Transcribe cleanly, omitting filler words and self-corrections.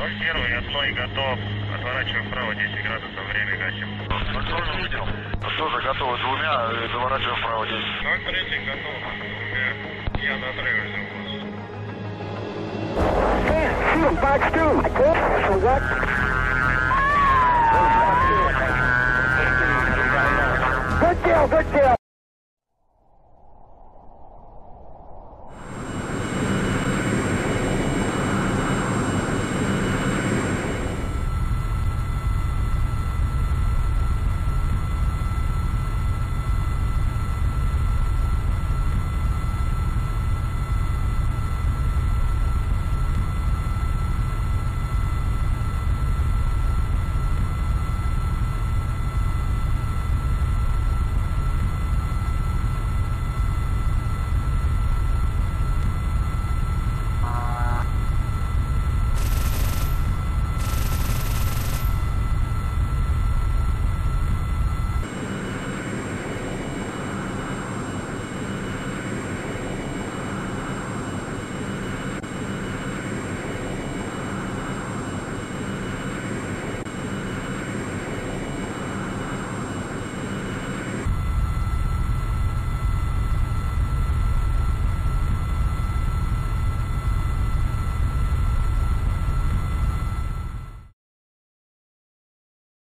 Первый, отстой, готов. Отворачиваем вправо 10 градусов, время гасим. Контроль видел. Тоже готовы двумя, заворачиваем вправо 10. 03 готов, двумя. Я на отрыве взял вас. Box 2. Good kill, good kill.